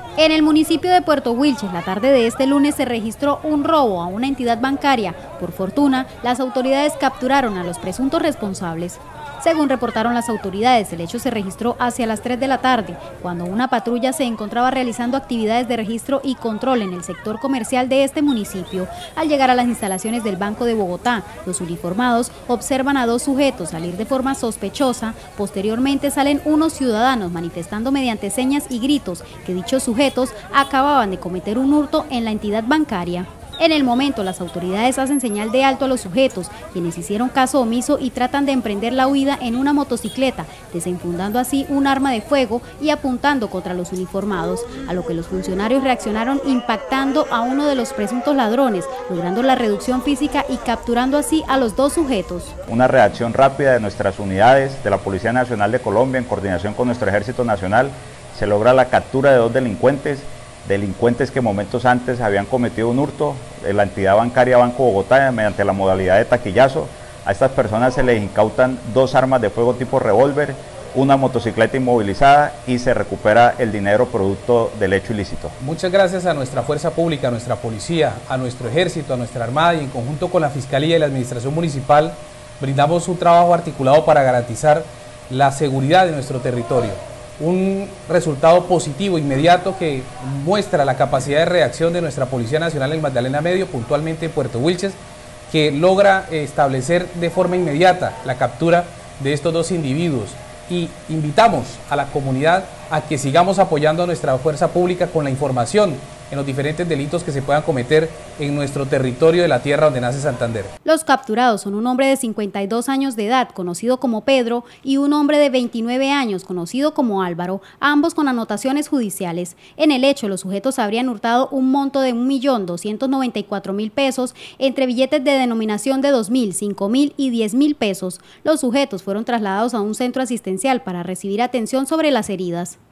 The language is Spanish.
En el municipio de Puerto Wilches, la tarde de este lunes se registró un robo a una entidad bancaria. Por fortuna, las autoridades capturaron a los presuntos responsables. Según reportaron las autoridades, el hecho se registró hacia las 3 de la tarde, cuando una patrulla se encontraba realizando actividades de registro y control en el sector comercial de este municipio. Al llegar a las instalaciones del Banco de Bogotá, los uniformados observan a dos sujetos salir de forma sospechosa. Posteriormente salen unos ciudadanos manifestando mediante señas y gritos que dichos sujetos acababan de cometer un hurto en la entidad bancaria. En el momento, las autoridades hacen señal de alto a los sujetos, quienes hicieron caso omiso y tratan de emprender la huida en una motocicleta, desenfundando así un arma de fuego y apuntando contra los uniformados, a lo que los funcionarios reaccionaron impactando a uno de los presuntos ladrones, logrando la reducción física y capturando así a los dos sujetos. Una reacción rápida de nuestras unidades de la Policía Nacional de Colombia en coordinación con nuestro Ejército Nacional, se logra la captura de dos delincuentes que momentos antes habían cometido un hurto en la entidad bancaria Banco Bogotá mediante la modalidad de taquillazo. A estas personas se les incautan dos armas de fuego tipo revólver, una motocicleta inmovilizada y se recupera el dinero producto del hecho ilícito. Muchas gracias a nuestra fuerza pública, a nuestra policía, a nuestro ejército, a nuestra armada y en conjunto con la Fiscalía y la Administración Municipal brindamos un trabajo articulado para garantizar la seguridad de nuestro territorio. Un resultado positivo, inmediato, que muestra la capacidad de reacción de nuestra Policía Nacional en Magdalena Medio, puntualmente en Puerto Wilches, que logra establecer de forma inmediata la captura de estos dos individuos. Y invitamos a la comunidad a que sigamos apoyando a nuestra fuerza pública con la información en los diferentes delitos que se puedan cometer en nuestro territorio de la tierra donde nace Santander. Los capturados son un hombre de 52 años de edad, conocido como Pedro, y un hombre de 29 años, conocido como Álvaro, ambos con anotaciones judiciales. En el hecho, los sujetos habrían hurtado un monto de 1.294.000 pesos entre billetes de denominación de 2.000, 5.000 y 10.000 pesos. Los sujetos fueron trasladados a un centro asistencial para recibir atención sobre las heridas.